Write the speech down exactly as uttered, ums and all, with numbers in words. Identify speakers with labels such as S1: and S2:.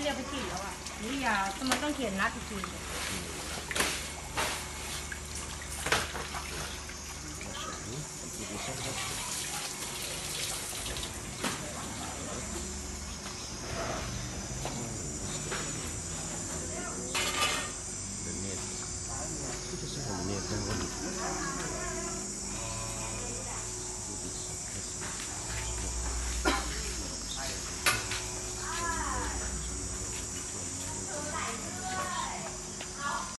S1: เรียกไปฉีดแล้วอ่ะนี่ยามันต้องเขียนนัดอีกที